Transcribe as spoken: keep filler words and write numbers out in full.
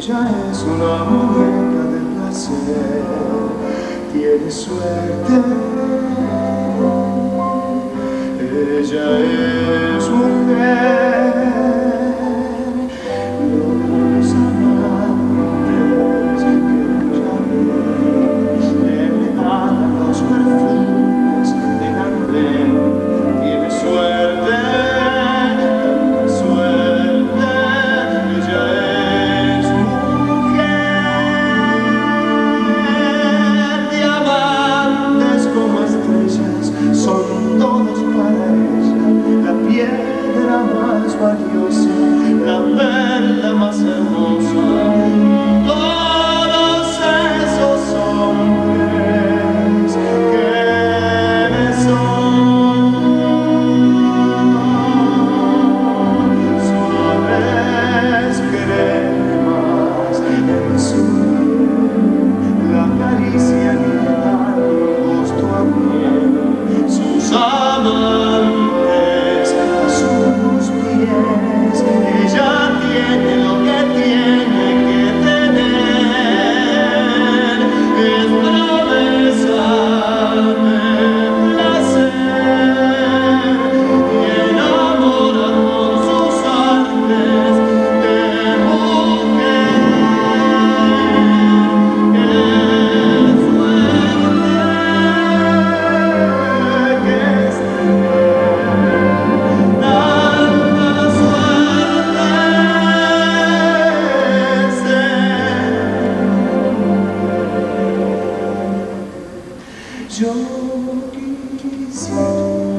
Ella es una muñeca de placer, tiene suerte. Ella es mujer. Los amantes que ella ve le regalan los perfumes de Darhtes. Tiene suerte. Valiosa, la perla más hermosa, todos esos hombres que son suaves cremas en su la caricia ni le dan gusto a miel, sus amantes a sus pies. Ella tiene lo que tiene que tener, es promesa de placer y enamora con sus artes de mujer. ¡Qué suerte que es tener tanta suerte! Yo quisiera